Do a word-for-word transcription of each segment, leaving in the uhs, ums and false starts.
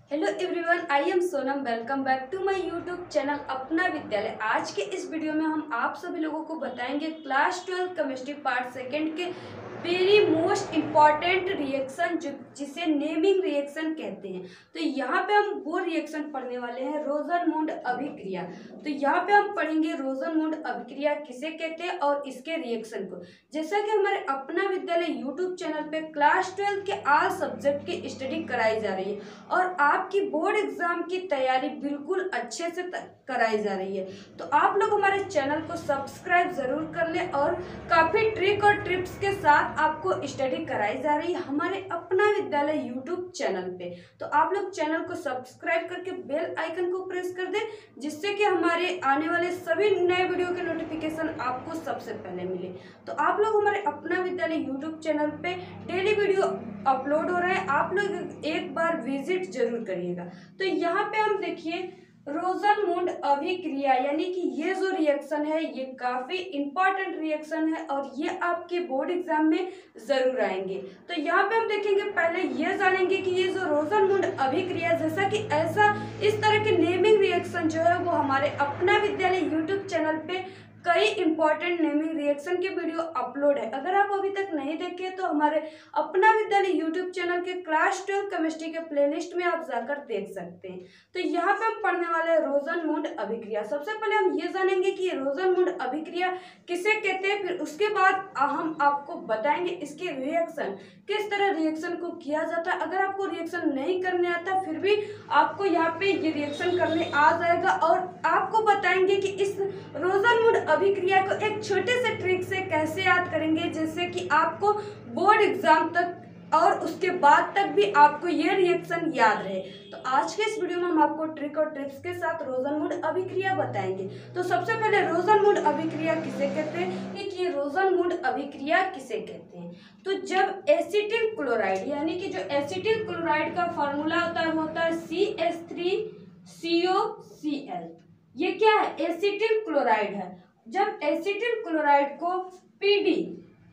Hello everyone, I am Sonam. Welcome back to my YouTube channel Apna Vidyalaya. आज के इस video में हम आप सभी लोगों को बताएंगे class twelfth chemistry part second के वेरी मोस्ट इम्पॉर्टेंट रिएक्शन जो जिसे नेमिंग रिएक्शन कहते हैं। तो यहाँ पे हम वो रिएक्शन पढ़ने वाले हैं, रोजनमुंड अभिक्रिया। तो यहाँ पे हम पढ़ेंगे रोजनमुंड अभिक्रिया किसे कहते हैं और इसके रिएक्शन को। जैसा कि हमारे अपना विद्यालय यूट्यूब चैनल पे क्लास ट्वेल्थ के आल सब्जेक्ट की स्टडी कराई जा रही है और आपकी बोर्ड एग्जाम की तैयारी बिल्कुल अच्छे से कराई जा रही है। तो आप लोग हमारे चैनल को सब्सक्राइब जरूर कर लें और काफी ट्रिक और टिप्स के साथ आपको स्टडी कराई जा रही है हमारे अपना विद्यालय यूट्यूब चैनल पे। तो आप लोग चैनल को सब्सक्राइब करके बेल आइकन को प्रेस कर दें, जिससे कि हमारे आने वाले सभी नए वीडियो के नोटिफिकेशन आपको सबसे पहले मिले। तो आप लोग हमारे अपना विद्यालय यूट्यूब चैनल पे डेली वीडियो अपलोड हो रहे हैं, आप लोग एक बार विजिट जरूर करिएगा। तो यहाँ पे हम देखिए रोजनमुंड अभिक्रिया यानी कि ये जो रिएक्शन है ये काफी इंपॉर्टेंट रिएक्शन है और ये आपके बोर्ड एग्जाम में जरूर आएंगे। तो यहाँ पे हम देखेंगे, पहले ये जानेंगे कि ये जो रोजनमुंड अभिक्रिया, जैसा कि ऐसा इस तरह के नेमिंग रिएक्शन जो है वो हमारे अपना विद्यालय यूट्यूब चैनल पे कई इंपॉर्टेंट नेमिंग रिएक्शन के वीडियो अपलोड है। अगर आप अभी तक नहीं देखे तो हमारे अपना विद्यालय यूट्यूब चैनल के क्लास ट्वेल्थ केमिस्ट्री के प्लेलिस्ट में आप जाकर देख सकते हैं। तो यहाँ पे हम पढ़ने वाले हैं रोजनमुंड अभिक्रिया। सबसे पहले हम ये जानेंगे कि रोजनमुंड अभिक्रिया किसे कहते हैं, फिर उसके बाद हम आपको बताएंगे इसके रिएक्शन, किस तरह रिएक्शन को किया जाता है। अगर आपको रिएक्शन नहीं करने आता फिर भी आपको यहाँ पे ये रिएक्शन करने आ जाएगा और आपको बताएंगे कि इस रोजनमुंड अभिक्रिया को एक छोटे से ट्रिक से कैसे याद करेंगे, जैसे कि आपको बोर्ड एग्जाम तक और उसके बाद तक भी आपको ये रिएक्शन याद रहे। तो आज के इस वीडियो में हम आपको ट्रिक और टिप्स के साथ रोजनमुंड अभिक्रिया बताएंगे। तो सबसे पहले रोजनमुंड अभिक्रिया किसे कहते हैं, कि ये रोजनमुंड अभिक्रिया किसे कहते हैं। तो जब एसिटिल क्लोराइड यानी कि जो एसिटिल क्लोराइड का फॉर्मूला होता है वो होता है C H three C O C L. ये क्या है, एसिटिल क्लोराइड है। जब एसिटिल क्लोराइड को पी डी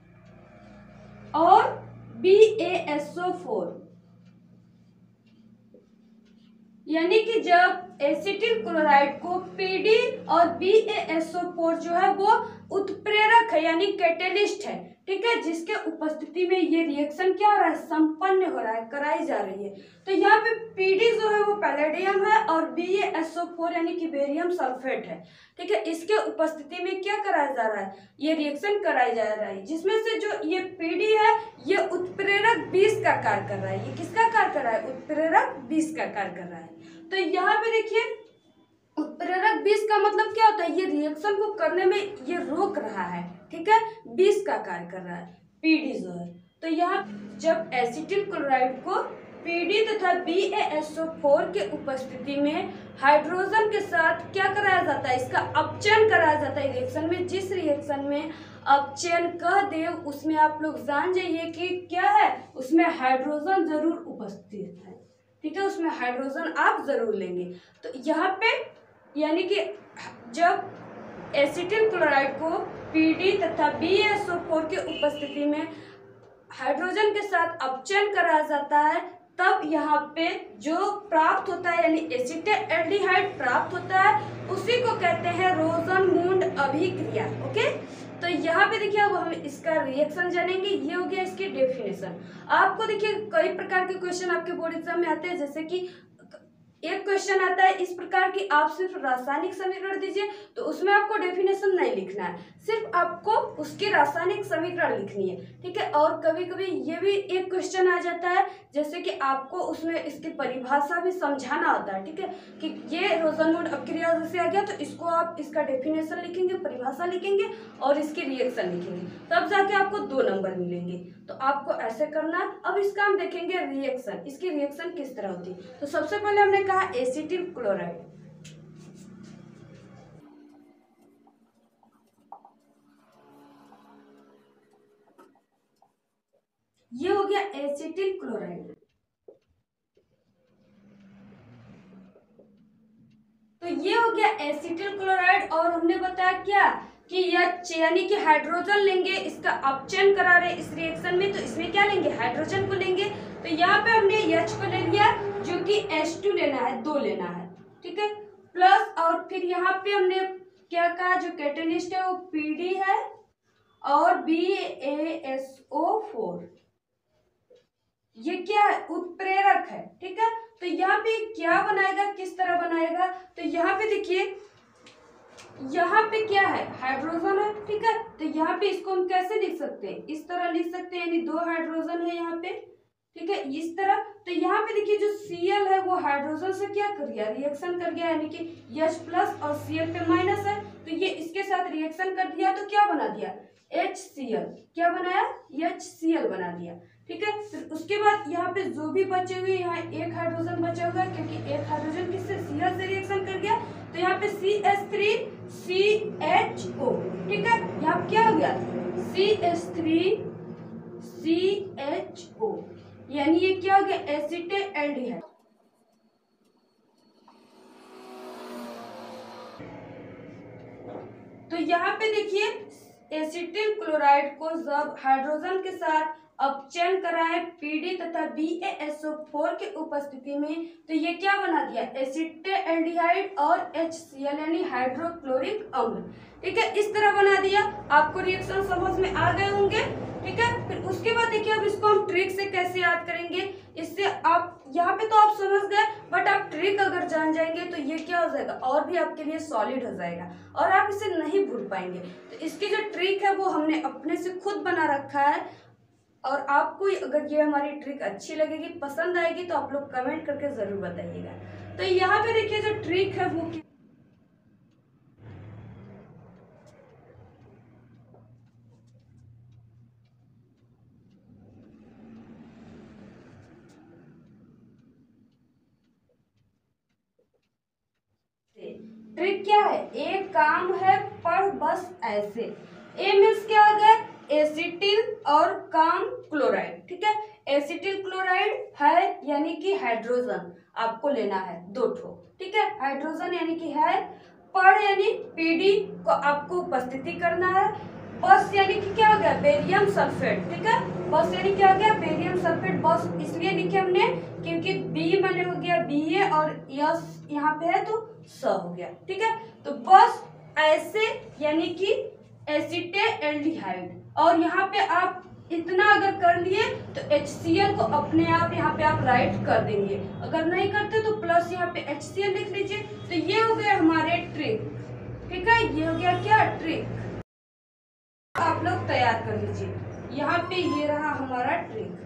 और B A S O four यानी कि जब एसिटिल क्लोराइड को पी डी और B A S O four जो है वो उत्प्रेरक है यानी कैटेलिस्ट है, ठीक है, जिसके उपस्थिति में ये रिएक्शन क्या हो रहा है, संपन्न हो रहा है, कराई जा रही है। तो यहाँ पे पीडी जो है वो पैलेडियम है और B A S O four यानी कि बेरियम सल्फेट है, ठीक है। इसके उपस्थिति में क्या कराया जा रहा है, ये रिएक्शन कराई जा रहा है, जिसमें से जो ये पीडी है ये उत्प्रेरक बीस का कार्य कर रहा है। ये किसका कार्य कर रहा है, उत्प्रेरक बीस का कार्य कर रहा है। तो यहाँ पे देखिए उत्प्रेरक बीस का मतलब क्या होता है, ये रिएक्शन को करने में ये रोक रहा है, ठीक है, बीस का कार्य कर रहा है पीडी जो है। तो यहाँ जब एसिटिल क्लोराइड को पीडी तथा B A S O four के उपस्थिति में हाइड्रोजन के साथ क्या कराया जाता है, इसका अपचयन कराया जाता है रिएक्शन में। जिस रिएक्शन में अपचयन कह दे उसमें आप लोग जान जाइए कि क्या है, उसमें हाइड्रोजन जरूर उपस्थित है, ठीक है, उसमें हाइड्रोजन आप जरूर लेंगे। तो यहाँ पे यानी कि जब एसिटिल क्लोराइड को पीडी तथा B A S O four के उपस्थिति में हाइड्रोजन के साथ अपचयन कराया जाता है, तब यहाँ पे जो प्राप्त होता है यानी एसिटाल्डिहाइड प्राप्त होता है, उसी को कहते हैं रोजनमुंड अभिक्रिया। ओके, तो यहाँ पे देखिए अब हम इसका रिएक्शन जानेंगे। ये हो गया इसकी डेफिनेशन। आपको देखिए कई प्रकार के क्वेश्चन आपके बोर्ड एग्जाम में आते हैं, जैसे कि एक क्वेश्चन आता है इस प्रकार की, आप सिर्फ रासायनिक समीकरण दीजिए, तो उसमें आपको डेफिनेशन नहीं लिखना है, सिर्फ आपको उसकी रासायनिक समीकरण लिखनी है, ठीक है। और कभी कभी ये भी एक क्वेश्चन आ जाता है जैसे कि आपको उसमें इसकी परिभाषा भी समझाना होता है, ठीक है, कि ये रोजनमुंड अभिक्रिया जैसे आ गया तो इसको आप इसका डेफिनेशन लिखेंगे, परिभाषा लिखेंगे और इसकी रिएक्शन लिखेंगे, तब जाके आपको दो नंबर मिलेंगे। तो आपको ऐसे करना है। अब इसका हम देखेंगे रिएक्शन, इसकी रिएक्शन किस तरह होती है। तो सबसे पहले हमने कहा एसिटिल क्लोराइड, ये हो गया एसिटिल क्लोराइड। तो ये हो गया एसिटिल क्लोराइड और हमने बताया क्या कि एच यानी कि हाइड्रोजन लेंगे, इसका अपचयन करा रहे इस रिएक्शन में, तो इसमें क्या लेंगे, हाइड्रोजन को लेंगे। तो यहाँ पे हमने एच को ले लिया जो कि एच टू लेना है, दो लेना है, ठीक है। प्लस और फिर यहाँ पे हमने क्या कहा, जो कैटेलिस्ट है वो पी डी है और B A S O four, ये क्या है, उत्प्रेरक है, ठीक है। तो यहाँ पे क्या बनाएगा, किस तरह बनाएगा, तो यहाँ पे देखिए, यहाँ पे क्या है, हाइड्रोजन है, ठीक है। तो यहाँ पे इसको हम कैसे लिख सकते हैं, इस तरह लिख सकते हैं, यानी दो हाइड्रोजन है यहाँ पे, ठीक है, इस तरह। तो यहाँ पे देखिए जो Cl है वो हाइड्रोजन से क्या कर गया, रिएक्शन कर गया, यानी कि H प्लस और Cl पे माइनस है, तो ये इसके साथ रिएक्शन कर दिया, तो क्या बना दिया, HCl, क्या बनाया, HCl बना दिया, ठीक है। फिर उसके बाद यहाँ पे जो भी बचे हुए, यहाँ एक हाइड्रोजन बचा हुआ है, क्योंकि एक हाइड्रोजन किससे, Cl से रिएक्शन कर गया, तो यहाँ पे C H three C H O, ठीक है। यहाँ क्या हो गया, C H three C H O, यानी ये क्या हो गया, एसिटेल्डिहाइड। तो यहाँ पे देखिए एसिटिल क्लोराइड को जब हाइड्रोजन के साथ अपचयन करा है पीडी तथा B A S O four के उपस्थिति में, तो ये क्या बना दिया, एसिटेल्डिहाइड और एच सी एल यानी हाइड्रोक्लोरिक अम्ल, ठीक है, इस तरह बना दिया। आपको रिएक्शन समझ में आ गए होंगे, ठीक है। फिर उसके बाद देखिए अब इसको हम ट्रिक से कैसे याद करेंगे, इससे आप यहाँ पे तो आप समझ गए, बट आप ट्रिक अगर जान जाएंगे तो ये क्या हो जाएगा, और भी आपके लिए सॉलिड हो जाएगा और आप इसे नहीं भूल पाएंगे। तो इसकी जो ट्रिक है वो हमने अपने से खुद बना रखा है, और आपको अगर ये हमारी ट्रिक अच्छी लगेगी, पसंद आएगी, तो आप लोग कमेंट करके जरूर बताइएगा। तो यहाँ पे देखिए जो ट्रिक है वो ट्रिक क्या है, एक काम है पर बस ऐसे, ए मीन्स क्या हो गया, एसिटिल और काम क्लोराइड, ठीक है। एसिटिल क्लोराइड है यानी कि हाइड्रोजन आपको लेना है दो ठो, ठीक है, हाइड्रोजन यानी कि है, पर यानी पीडी को आपको उपस्थिति करना है, बस यानी कि क्या हो गया, बेरियम सल्फेट, ठीक है, बस यानी क्या हो गया, बेरियम सल्फेट, बस इसलिए लिखे हमने क्योंकि बी माने हो गया बी ए और यस यहाँ पे है तो स हो गया, ठीक है। तो बस ऐसे यानी कि एसिटेल्डिहाइड, और यहाँ पे आप इतना अगर कर लिए तो HCl को अपने आप यहाँ पे आप राइट कर देंगे, अगर नहीं करते तो प्लस यहाँ पे HCl लिख लीजिए। तो ये हो गया हमारे ट्रिक, ठीक है, ये हो गया क्या, ट्रिक, आप लोग तैयार कर लीजिए। यहाँ पे ये रहा हमारा ट्रिक।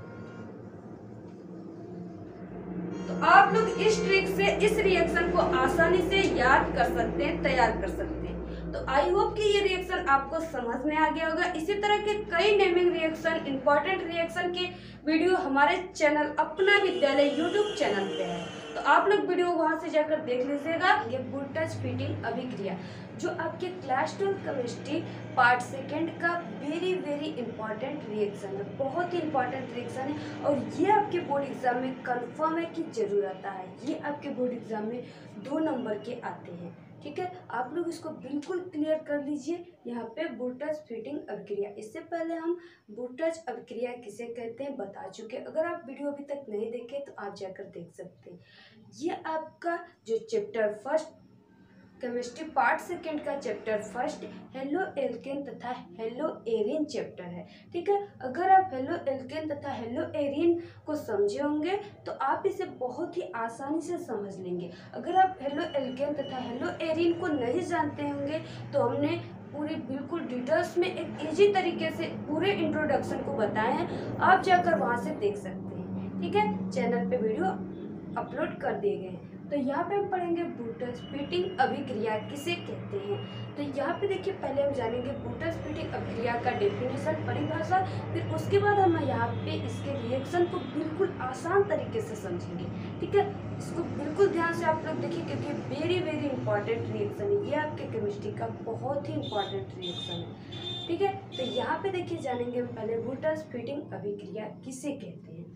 तो आप लोग इस ट्रिक से इस रिएक्शन को आसानी से याद कर सकते हैं, तैयार कर सकते हैं। तो आई होप कि ये रिएक्शन आपको समझ में आ गया होगा। इसी तरह के कई नेमिंग रिएक्शन, इंपॉर्टेंट रिएक्शन के वीडियो हमारे channel Apna Vidyalaya YouTube channel पे है, तो आप लोग वीडियो वहां से जाकर देख लीजिएगा। ये बुर्टज-फ़िटिंग अभिक्रिया जो आपके class twelve chemistry part second का वेरी वेरी इंपॉर्टेंट रिएक्शन है, बहुत ही इंपॉर्टेंट रिएक्शन है, और ये आपके बोर्ड एग्जाम में कंफर्म है कि जरूर आता है। ये आपके बोर्ड एग्जाम में दो नंबर के आते हैं, ठीक है। आप लोग इसको बिल्कुल क्लियर कर लीजिए। यहाँ पे बुर्टज-फ़िटिंग अभिक्रिया, इससे पहले हम बुर्टज अभिक्रिया किसे कहते हैं बता चुके। अगर आप वीडियो अभी तक नहीं देखे तो आप जाकर देख सकते हैं। ये आपका जो chapter first chemistry part second का चैप्टर फर्स्ट हेलो एल्केन तथा हेलो एरिन चैप्टर है, ठीक है। अगर आप हेलो एल्केन तथा हेलो एरिन को समझे होंगे तो आप इसे बहुत ही आसानी से समझ लेंगे। अगर आप हेलो एल्केन तथा हेलो एरिन को नहीं जानते होंगे तो हमने पूरी बिल्कुल डिटेल्स में एक इजी तरीके से पूरे इंट्रोडक्शन को बताए हैं, आप जाकर वहाँ से देख सकते हैं, ठीक है। चैनल पे वीडियो अपलोड कर दिए गए हैं। तो यहाँ पे हम पढ़ेंगे बुर्टज-फ़िटिंग अभिक्रिया किसे कहते हैं। तो यहाँ पे देखिए पहले हम जानेंगे बुर्टज-फ़िटिंग अभिक्रिया का डेफिनेशन, परिभाषा, फिर उसके बाद हम यहाँ पे इसके रिएक्शन को बिल्कुल आसान तरीके से समझेंगे, ठीक है। इसको बिल्कुल ध्यान से आप लोग देखिए क्योंकि वेरी वेरी इंपॉर्टेंट रिएक्शन है, ये आपके केमिस्ट्री का बहुत ही इंपॉर्टेंट रिएक्शन है, ठीक है। तो यहाँ पे देखिए जानेंगे हम पहले बुर्टज-फ़िटिंग अभिक्रिया किसे कहते हैं।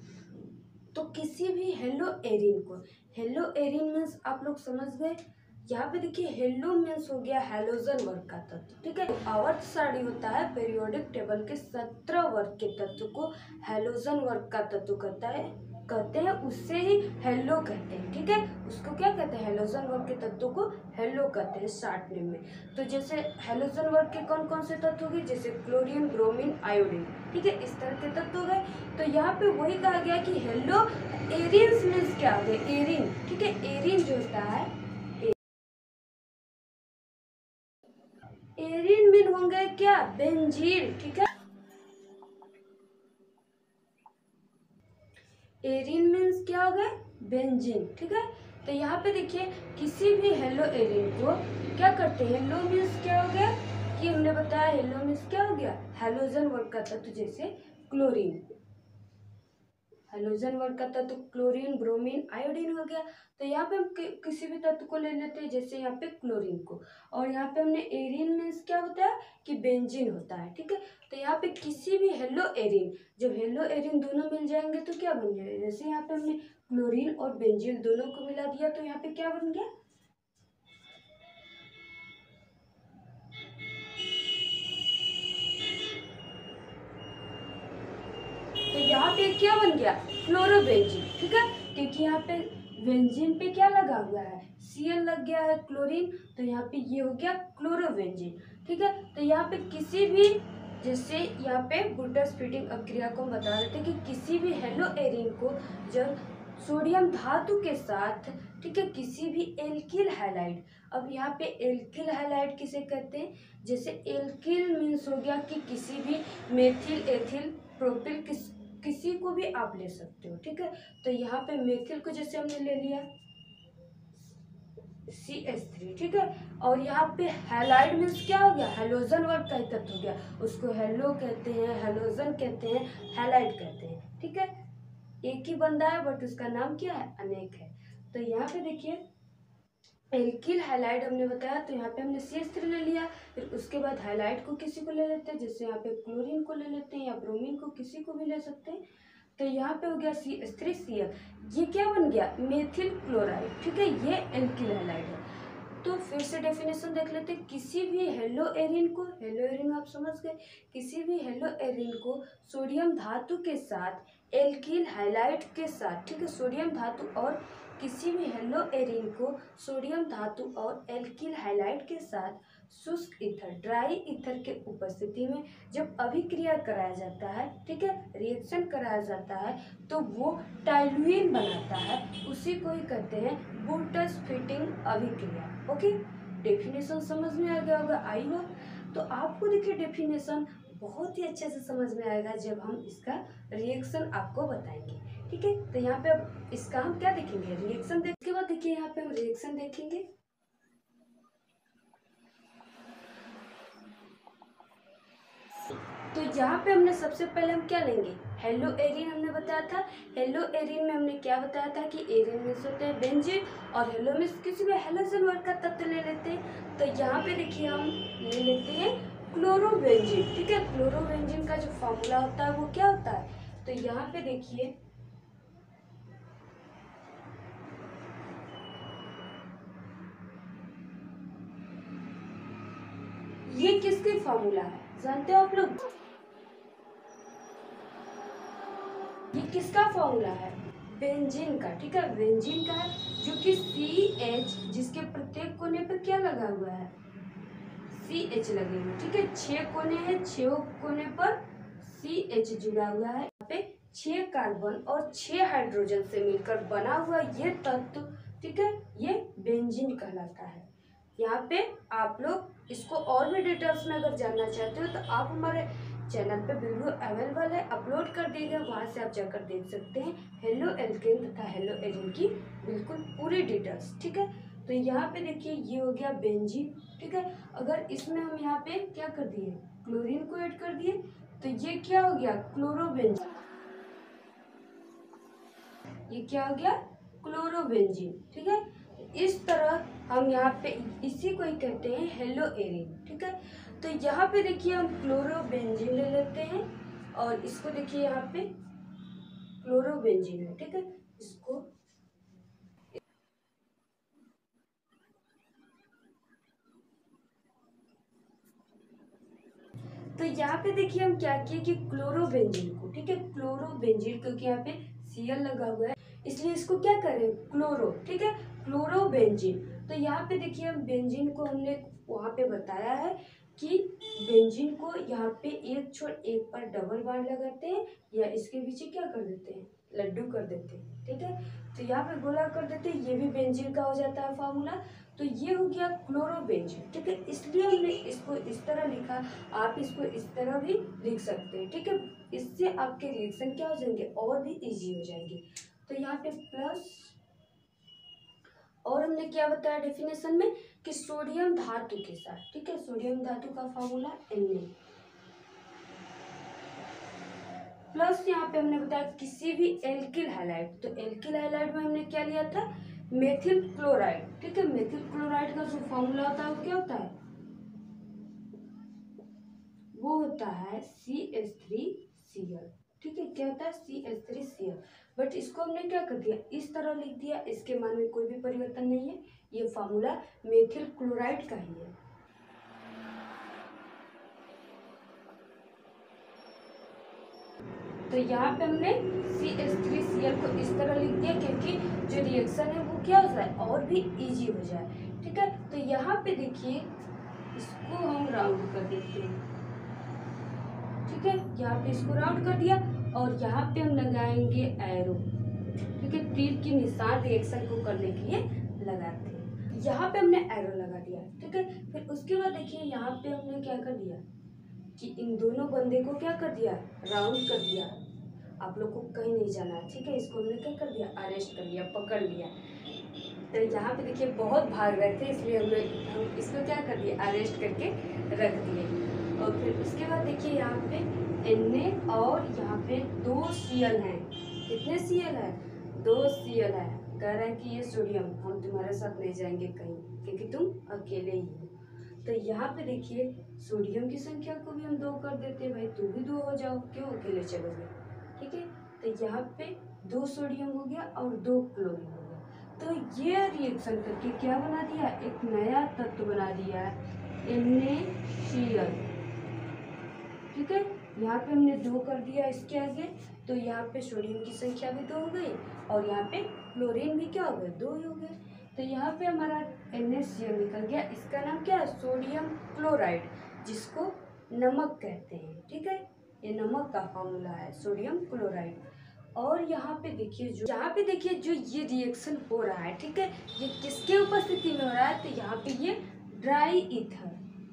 तो किसी भी हेलो एरिन को, हेलो एरिन मीन्स आप लोग समझ गए। यहाँ पे देखिए हेलो मीन्स हो गया हैलोजन वर्ग का तत्व, ठीक है। आवर्त सारणी होता है पीरियोडिक टेबल के सत्रह वर्ग के तत्व को हैलोजन वर्ग का तत्व कहता है कहते हैं उससे ही हेलो कहते हैं, ठीक है। उसको क्या कहते हैं, हेलोजन वर्ग के तत्वों को हेलो कहते हैं शॉर्ट नेम में। तो जैसे हेलोजन वर्ग के कौन कौन से तत्व हो गए, जैसे क्लोरीन, ब्रोमीन, आयोडीन, ठीक है, इस तरह के तत्व हो गए। तो यहाँ पे वही कहा गया कि हेलो एरिन्स मीन्स क्या हो गया, एरिन, ठीक है। एरिन जो होता है, एरिन मीन होंगे क्या, बेंजीन, ठीक है। एरिन मीन्स क्या हो गया, बेंजीन, ठीक है। तो यहाँ पे देखिए किसी भी हेलो एरिन को क्या करते हैं, हेलो मीन्स क्या हो गया कि हमने बताया हेलो मीन्स क्या हो गया, हेलोजन वर्ग का तत्व जैसे क्लोरीन, हेलोजन वर्ग का तत्व क्लोरीन, ब्रोमीन, आयोडीन हो गया। तो यहाँ पे हम कि, किसी भी तत्व को ले लेते हैं, जैसे यहाँ पे क्लोरीन को, और यहाँ पे हमने एरिन मीन्स क्या होता है कि बेंजीन होता है, ठीक है। तो यहाँ पे किसी भी हेलो एरिन, जब हेलो एरिन दोनों मिल जाएंगे तो क्या बन जाएगा, जैसे यहाँ पे हमने क्लोरीन और बेंजीन दोनों को मिला दिया तो यहाँ पे क्या बन गया, तो यहाँ पे क्या बन गया, फ्लोरोबेंजीन, ठीक है। क्योंकि यहाँ पे बेंजीन पे क्या लगा हुआ है, Cl लग गया है, क्लोरीन, तो यहाँ पे ये हो गया क्लोरोबेंजीन, ठीक है। तो यहाँ पे किसी भी, जैसे यहाँ पे बुटर स्प्लिटिंग अभिक्रिया को हम बता रहे थे कि किसी भी हेलो एरिन को जब सोडियम धातु के साथ, ठीक है, किसी भी एल्किल हैलाइड, अब यहाँ पे एल्किल हैलाइड किसे कहते हैं, जैसे एल्किल मीन्स हो गया कि किसी भी मेथिल, एथिल, प्रोपिल, किस किसी को भी आप ले सकते हो, ठीक है। तो यहाँ पे मेथिल को जैसे हमने ले लिया सी एच थ्री, ठीक है। और यहाँ पे हैलाइड मीन्स क्या हो गया, हेलोजन वर्ग का ही तत्व हो गया, उसको हेलो कहते हैं, हेलोजन कहते हैं, हैलाइड कहते हैं, ठीक है। एक ही बंदा है बट उसका नाम क्या है, अनेक है। तो यहाँ पे देखिए एल्किल हैलाइड हमने बताया, तो यहाँ पे हमने सी एच थ्री ले लिया, फिर उसके बाद हैलाइड को किसी को ले लेते हैं, जैसे यहाँ पे क्लोरीन को ले लेते हैं या ब्रोमीन को, किसी को भी ले सकते हैं। तो यहाँ पे हो गया C H three C L, ये क्या बन गया, मेथिल क्लोराइड, ठीक है, ये एल्किल हैलाइड है। तो फिर से डेफिनेशन देख लेते हैं, किसी भी हेलो एरिन को, हेलो एरिन आप समझ गए, किसी भी हेलो एरिन को सोडियम धातु के साथ एल्किल हैलाइड के साथ, ठीक है, सोडियम धातु और किसी भी हेलो एरिन को सोडियम धातु और एल्किल हैलाइड के साथ शुष्क ईथर, ड्राई ईथर के उपस्थिति में जब अभिक्रिया कराया जाता है, ठीक है, रिएक्शन कराया जाता है, तो वो टाइलुइन बनाता है, उसी को ही कहते हैं बुटस-फिटिंग अभिक्रिया। ओके, डेफिनेशन समझ में आ गया होगा, आई हो। तो आपको देखिए डेफिनेशन बहुत ही अच्छे से समझ में आएगा जब हम इसका रिएक्शन आपको बताएंगे, ठीक है। तो यहाँ पे अब इसका हम क्या देखेंगे, रिएक्शन देख के बाद देखिए यहाँ पे हम रिएक्शन देखेंगे। तो यहाँ पे हमने सबसे पहले हम क्या लेंगे, हेलो एरिन हमने बताया था, हेलो एरिन में हमने क्या बताया था कि एरिन मीन्स होते हैं बेंजीन, और हेलो मीन्स किसी भी हेलोजन वर्ग का तत्व ले लेते हैं। तो यहाँ पे देखिए हम ले लेते हैं क्लोरोबेंजीन, ठीक है। क्लोरोबेंजीन का जो फॉर्मूला होता है वो क्या होता है, तो यहाँ पे देखिए ये किसकी फॉर्मूला है, जानते हो आप लोग, ये किसका फॉर्मूला है, बेंजीन का, ठीक है, बेंजीन का है, जो कि सी एच, जिसके प्रत्येक कोने पर क्या लगा हुआ है, सी एच लगे हुए, ठीक है, छह कोने हैं, छह कोने पर सी एच जुड़ा हुआ है। यहाँ पे छह कार्बन और छह हाइड्रोजन से मिलकर बना हुआ ये तत्व, ठीक है, ये बेंजीन कहलाता है। यहाँ पे आप लोग इसको और भी डिटेल्स में अगर जानना चाहते हो तो आप हमारे चैनल पे वीडियो अवेलेबल है, अपलोड कर दिए गए, वहाँ से आप जाकर देख सकते हैं हेलो एल्केन तथा हेलो एरिन की बिल्कुल पूरी डिटेल्स, ठीक है। तो यहाँ पे देखिए ये हो गया बेंजीन, ठीक है। अगर इसमें हम यहाँ पे क्या कर दिए, क्लोरीन को ऐड कर दिए, तो ये क्या हो गया, क्लोरोबेंजीन, ये क्या हो गया, क्लोरोबेंजीन, ठीक है। इस तरह हम यहाँ पे इसी को ही कहते हैं हेलो एरिन, ठीक है। तो यहाँ पे देखिए हम क्लोरोबेंजीन ले लेते हैं, और इसको देखिए यहाँ पे क्लोरोबेंजीन है, ठीक है, इसको तो यहाँ पे देखिए हम क्या किए कि क्लोरोबेंजीन को, ठीक है, क्लोरोबेंजीन, क्योंकि यहाँ पे Cl लगा हुआ है, इसलिए इसको क्या करें, क्लोरो, ठीक है, क्लोरोबेंजीन। तो यहाँ पे देखिए हम बेंजीन को हमने वहाँ पे बताया है कि बेंजीन को यहाँ पे एक छोड़ एक पर डबल बांड लगाते हैं या इसके पीछे क्या कर देते हैं, लड्डू कर देते हैं, ठीक है। तो यहाँ पे गोला कर देते हैं, ये भी बेंजीन का हो जाता है फार्मूला। तो ये हो गया क्लोरोबेंजीन, ठीक है, इसलिए हमने इसको इस तरह लिखा। आप इसको इस तरह भी लिख सकते हैं, ठीक है। इससे आपके रिएक्शन क्या हो जाएंगे, और भी इजी हो जाएंगे। तो यहाँ पे प्लस, और हमने क्या बताया डेफिनेशन में कि सोडियम धातु के साथ, ठीक है, सोडियम धातु का फॉर्मूला Na प्लस यहाँ पे हमने बताया किसी भी एल्किल हैलाइड। तो एल्किल हैलाइड में हमने क्या लिया था, मेथिल क्लोराइड, ठीक है। मेथिल क्लोराइड का जो फॉर्मूला होता है वो क्या होता है, वो होता है C H three C L, ठीक है। क्या होता है, C H three C L. But इसको हमने क्या कर दिया, इस तरह लिख दिया, इसके मान में कोई भी परिवर्तन नहीं है, ये फार्मूला मेथिल क्लोराइड का ही है। तो यहाँ पे हमने C H three C L को इस तरह लिख दिया क्योंकि जो रिएक्शन है वो क्या हो जाए, और भी इजी हो जाए, ठीक है। तो यहाँ पे देखिए इसको हम राउंड कर देते हैं, ठीक है। यहाँ पे इसको राउंड कर दिया और यहाँ पे हम लगाएंगे एरो, ठीक है, तीर की निशान रिएक्शन को करने के लिए लगाते हैं। यहाँ पे हमने एरो लगा दिया, ठीक है। फिर उसके बाद देखिए यहाँ पे हमने क्या कर दिया कि इन दोनों बंदे को क्या कर दिया, राउंड कर दिया। आप लोग को कहीं नहीं जाना है, ठीक है। इसको हमने क्या कर दिया, अरेस्ट कर लिया, पकड़ लिया। तो यहाँ पे देखिए बहुत भाग रहे थे, इसलिए हमने हम इसको क्या कर दिया, अरेस्ट करके रख दिए। और फिर उसके बाद देखिए यहाँ पे Na और यहाँ पे दो Cl हैं। कितने Cl है, दो Cl है। कह रहे हैं कि ये सोडियम, हम तुम्हारे साथ नहीं जाएंगे कहीं क्योंकि तुम अकेले ही हो। तो यहाँ पे देखिए सोडियम की संख्या को भी हम दो कर देते हैं, भाई तुम भी दो हो जाओ, क्यों अकेले चलोगे, ठीक है। तो यहाँ पे दो सोडियम हो गया और दो क्लोरीन हो गया। तो ये रिएक्शन करके क्या बना दिया, एक नया तत्व बना दिया है, NaCl, ठीक है। यहाँ पे हमने दो कर दिया इसके आगे, तो यहाँ पे सोडियम की संख्या भी दो हो गई और यहाँ पे क्लोरीन भी क्या हो गए, दो ही हो गए। तो यहाँ पे हमारा NaCl निकल गया। इसका नाम क्या है, सोडियम क्लोराइड, जिसको नमक कहते हैं, ठीक है। ये नमक का फॉर्मूला है, सोडियम क्लोराइड। और यहाँ पे देखिए जो यहाँ पे देखिए जो ये रिएक्शन हो रहा है, ठीक है, ये किसके उपस्थिति में हो रहा है, तो यहाँ पे ये ड्राई ईथर,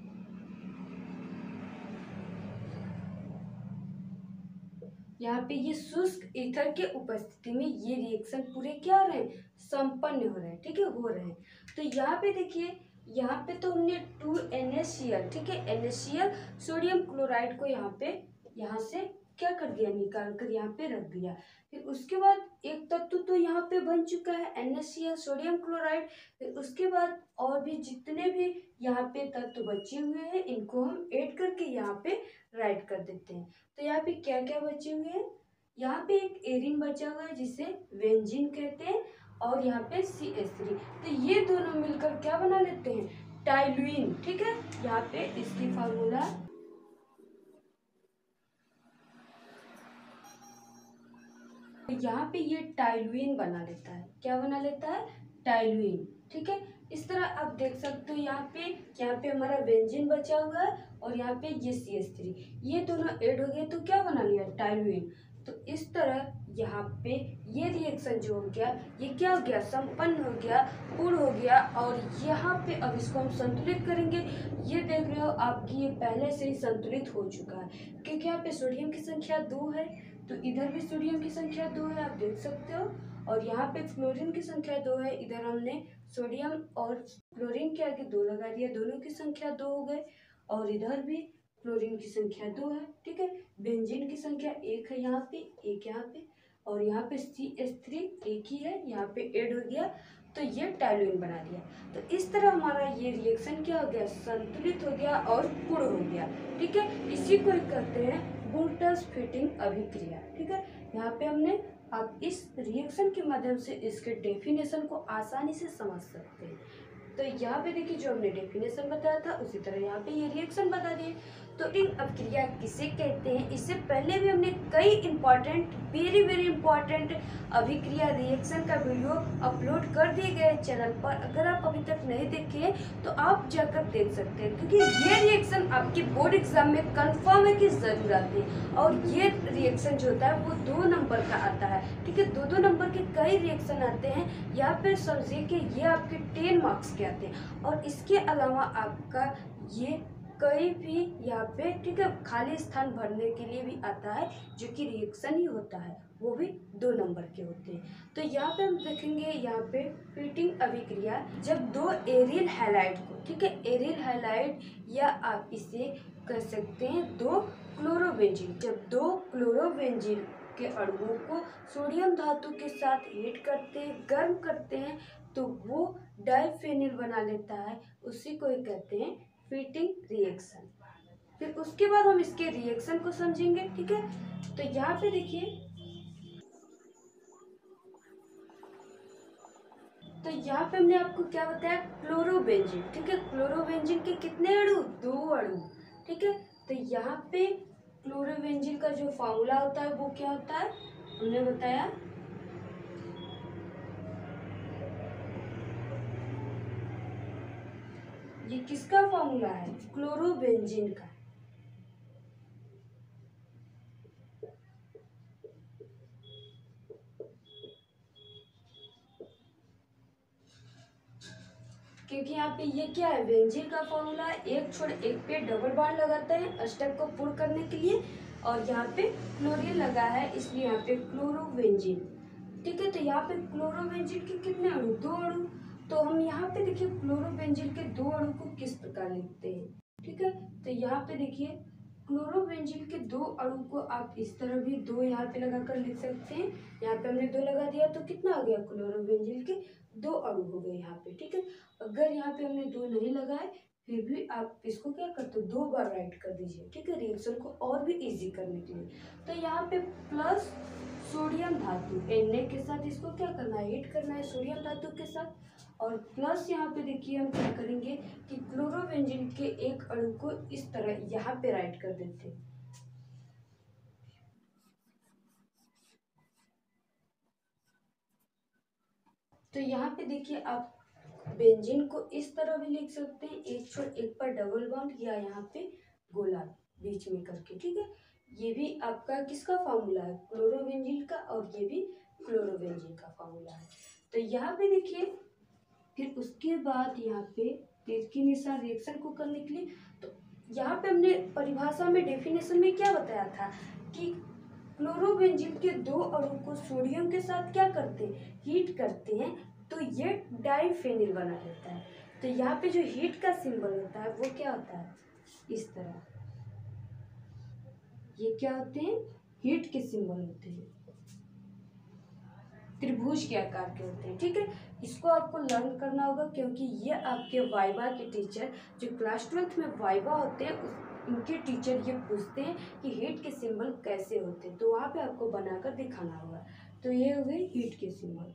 यहाँ पे ये शुष्क ईथर के उपस्थिति में ये रिएक्शन पूरे क्या हो रहे हैं, संपन्न हो रहे हैं, ठीक है, हो रहे हैं। तो यहाँ पे देखिए यहाँ पे तो हमने टू NaCl, ठीक है, NaCl सोडियम क्लोराइड को यहाँ पे यहाँ से क्या कर दिया, निकाल कर यहाँ पे रख दिया। फिर उसके बाद एक तत्व तो यहाँ पे बन चुका है NaCl सोडियम क्लोराइड। फिर उसके बाद और भी जितने भी यहाँ पे तत्व बचे हुए हैं इनको हम ऐड करके यहाँ पे राइट कर देते हैं। तो यहाँ पे क्या क्या बचे हुए हैं, यहाँ पे एक एरिन बचा हुआ है जिसे बेंजीन कहते हैं, और यहाँ पे सी एच थ्री। तो ये दोनों मिलकर क्या बना लेते हैं, टाइलुइन, ठीक है। यहाँ पे इसकी फार्मूला यहाँ पे ये टाइलुइन बना लेता है, क्या बना लेता है, टाइलुइन, ठीक है। इस तरह आप देख सकते हो यहाँ पे यहाँ पे हमारा बेंजीन बचा हुआ है और यहाँ पे ये सी एच थ्री, ये दोनों ऐड हो गए तो क्या बना लिया, टाइलुइन। तो इस तरह यहाँ पे ये रिएक्शन जो हो गया ये क्या हो गया, संपन्न हो गया, पूर्ण हो गया। और यहाँ पे अब इसको हम संतुलित करेंगे। ये देख रहे हो आपकी ये पहले से ही संतुलित हो चुका है क्योंकि यहाँ पे सोडियम की संख्या दो है, तो इधर भी सोडियम की संख्या दो है, आप देख सकते हो। और यहाँ पे क्लोरीन की संख्या दो है, इधर हमने सोडियम और क्लोरीन के आगे दो लगा दिया, दोनों की संख्या दो हो गए। और इधर भी क्लोरीन की संख्या दो है, ठीक है। बेंजीन की संख्या एक है यहाँ पे, एक यहाँ पे, और यहाँ पे सी एच थ्री एक ही है, यहाँ पे ऐड हो गया तो ये टाइलुइन बना दिया। तो इस तरह हमारा ये रिएक्शन क्या हो गया, संतुलित हो गया और पूर्ण हो गया, ठीक है। इसी को कहते हैं बूटस-फिटिंग अभिक्रिया, ठीक है। यहाँ पे हमने आप इस रिएक्शन के माध्यम से इसके डेफिनेशन को आसानी से समझ सकते हैं। तो यहाँ पे देखिए जो हमने डेफिनेशन बताया था उसी तरह यहाँ पे ये रिएक्शन बता दिए। तो इन अभिक्रिया किसे कहते हैं, इससे पहले भी हमने कई इंपॉर्टेंट वेरी वेरी इंपॉर्टेंट अभिक्रिया रिएक्शन का वीडियो अपलोड कर दिए गए चैनल पर। अगर आप अभी तक नहीं देखे तो आप जाकर देख सकते हैं, क्योंकि ये रिएक्शन आपके बोर्ड एग्जाम में कंफर्म है कि जरूर आती है। और ये रिएक्शन जो होता है वो दो नंबर का आता है, ठीक है। दो दो नंबर के कई रिएक्शन आते हैं, या फिर समझिए कि ये आपके टेन मार्क्स के आते हैं। और इसके अलावा आपका ये कहीं भी यहाँ पे, ठीक है, खाली स्थान भरने के लिए भी आता है, जो कि रिएक्शन ही होता है, वो भी दो नंबर के होते हैं। तो यहाँ पे हम देखेंगे यहाँ पे फिटिंग अभिक्रिया, जब दो एरियल हैलाइड को, ठीक है, एरियल हैलाइड या आप इसे कह सकते हैं दो क्लोरोबेंजीन, जब दो क्लोरोबेंजीन के अणुओं को सोडियम धातु के साथ हीट करते हैं, गर्म करते हैं, तो वो डाइफेनिल बना लेता है, उसी को कहते हैं फिटिंग रिएक्शन। फिर उसके बाद हम इसके रिएक्शन को समझेंगे, ठीक है। तो यहाँ पे देखिए, तो यहाँ पे हमने आपको क्या बताया, क्लोरोबेंजीन, ठीक है। क्लोरोबेंजीन के कितने अणु, दो अणु, ठीक है। तो यहाँ पे क्लोरोबेंजीन का जो फॉर्मूला होता है वो क्या होता है, हमने बताया ये किसका फॉर्मूला है, क्लोरोबेंजीन का। क्योंकि यहाँ पे ये क्या है, बेंजीन का फॉर्मूला है, एक छोड़ एक पे डबल बॉन्ड लगाते हैं अष्टक को पूर्ण करने के लिए, और यहाँ पे क्लोरीन लगा है, इसलिए यहाँ पे क्लोरोबेंजीन, ठीक है। तो यहाँ पे क्लोरोबेंजीन के कितने अणु, दो अणु। तो हम यहाँ पे देखिए क्लोरोबेंजीन के दो अणु को किस प्रकार लिखते हैं, ठीक है। तो यहाँ पे देखिए क्लोरोबेंजीन के दो अणु को आप इस तरह भी दो यहाँ पे लगाकर लिख सकते हैं। यहाँ पे हमने दो लगा दिया तो कितना आ गया, क्लोरोबेंजीन के दो अणु हो गए यहाँ पे, ठीक है। अगर यहाँ पे हमने दो नहीं लगाए फिर भी आप इसको क्या करते हो, दो बार राइट कर दीजिए, ठीक है, रिएक्शन को और भी इजी करने के लिए। तो यहाँ पे प्लस सोडियम धातु Na के साथ इसको क्या करना है, हीट करना है सोडियम धातु के साथ, और प्लस यहाँ पे देखिए हम क्या करेंगे कि क्लोरोबेंजीन के एक अणु को इस तरह यहाँ पे राइट कर देते हैं। तो यहाँ पे देखिए आप बेंजीन को इस तरह भी लिख सकते हैं, एक छोड़ एक पर डबल बॉन्ड, या यहाँ पे गोला बीच में करके, ठीक है। ये भी आपका किसका फॉर्मूला है, क्लोरोबेंजीन का, और ये भी क्लोरोबेंजीन का फॉर्मूला है। तो यहाँ पे देखिए फिर उसके बाद यहाँ पे तीर की निशान रिएक्शन को करने के लिए, तो यहाँ पे हमने परिभाषा में डेफिनेशन में क्या बताया था कि क्लोरोबेंजीन के दो अणु को सोडियम के साथ क्या करते हैं, हीट करते हैं, तो ये डाइफेनिल बना देता है। तो यहाँ पे जो हीट का सिंबल होता है वो क्या होता है, इस तरह, ये क्या होते हैं, हीट के सिंबल होते हैं, त्रिभुज के आकार के होते हैं, ठीक है। इसको आपको लर्न करना होगा, क्योंकि ये आपके वाइवा के टीचर जो क्लास ट्वेल्थ में वाइवा होते हैं उस उनके टीचर ये पूछते हैं कि हीट के सिंबल कैसे होते हैं, तो वहाँ पे आपको बनाकर दिखाना होगा। तो ये हुए हीट के सिंबल।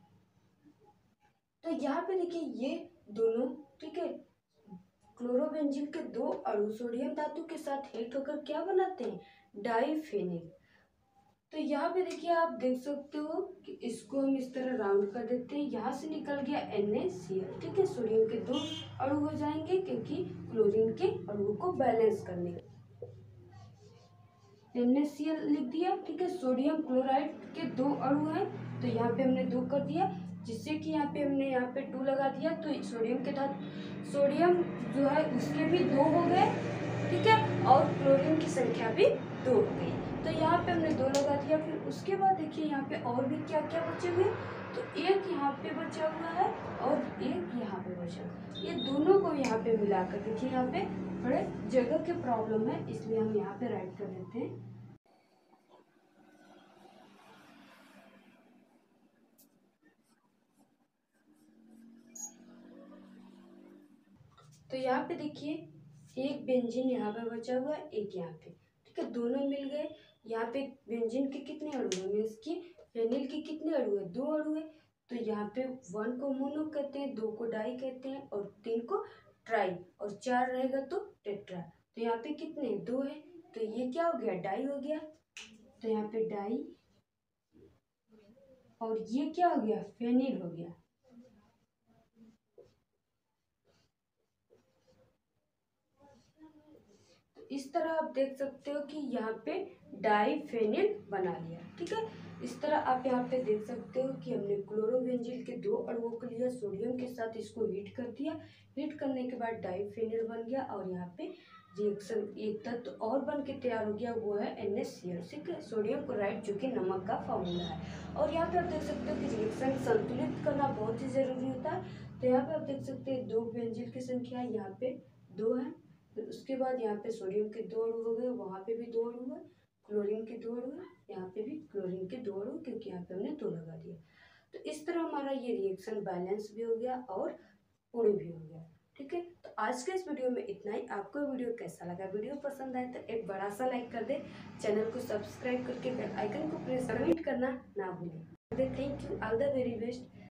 तो यहाँ पे देखिए ये दोनों, ठीक है, क्लोरोबेंजीन के दो अणु सोडियम धातु के साथ हीट होकर क्या बनाते हैं, डाइफेनिल। तो यहाँ पे देखिए आप देख सकते हो कि इसको हम इस तरह राउंड कर देते हैं, यहाँ से निकल गया NaCl, ठीक है, सोडियम के दो अणु हो जाएंगे, क्योंकि क्लोरीन के अणुओं को बैलेंस करने के। NaCl लिख दिया, ठीक है। सोडियम क्लोराइड के दो अणु हैं, तो यहाँ पे हमने दो कर दिया, जिससे कि यहाँ पे हमने यहाँ पे टू लगा दिया, तो सोडियम के धातु सोडियम जो है उसके भी दो हो गए, ठीक है, और क्लोरीन की संख्या भी दो हो गई। तो यहाँ पे हमने दो लगा दिया। फिर उसके बाद देखिए यहाँ पे और भी क्या क्या बचे हुए, तो एक यहाँ पे बचा हुआ है और एक यहाँ पे बचा हुआ है। ये दोनों को यहाँ पे मिलाकर देखिए, यहाँ पे थोड़े जगह के प्रॉब्लम है, इसलिए हम यहाँ पे राइट कर देते हैं। तो यहाँ पे देखिए एक बेंजीन यहाँ पे बचा हुआ है, एक यहाँ पे, ठीक है, दोनों मिल गए। यहाँ पे बेंजीन के कितने अणु है, मीन्स की फेनिल के कितने अणु है, दो अणु है। तो यहाँ पे वन को मोनो कहते हैं, दो को डाई कहते हैं, और तीन को ट्राई, और चार रहेगा तो टेट्रा। तो यहाँ पे कितने, दो है, तो ये क्या हो गया, डाई हो गया। तो यहाँ पे डाई, और ये क्या हो गया, फेनिल हो गया। तो इस तरह आप देख सकते हो कि यहाँ पे डाई फेनिल बना लिया, ठीक है। इस तरह आप यहाँ पे देख सकते हो कि हमने क्लोरोबेंजीन के दो अणुओं को लिया, सोडियम के साथ इसको हीट कर दिया, हीट करने के बाद डाई फेनिल बन गया, और यहाँ पे रिएक्शन एक तत्व तो और बन के तैयार हो गया, वो है एन एच सी एल, ठीक है, सोडियम क्लोराइड, जो कि नमक का फॉर्मूला है। और यहाँ पे आप देख सकते हो कि रिएक्शन संतुलित करना बहुत ही जरूरी होता है। तो यहाँ पे आप देख सकते हैं दो बेंजीन की संख्या यहाँ पे दो है, तो उसके बाद यहाँ पे सोडियम के दो अणु हो गए, वहाँ पे भी दो अणु है, क्लोरीन के दो अणु है, यहाँ पे भी क्लोरीन के दो अणु, क्योंकि यहाँ पे हमने दो लगा दिया। तो इस तरह हमारा ये रिएक्शन बैलेंस भी हो गया और पूर्ण भी हो गया, ठीक है। तो आज के इस वीडियो में इतना ही। आपको वीडियो कैसा लगा, वीडियो पसंद आए तो एक बड़ा सा लाइक कर दे, चैनल को सब्सक्राइब करके बेल आइकन को प्रेस, कमेंट करना ना भूलें। Thank you, all the very best.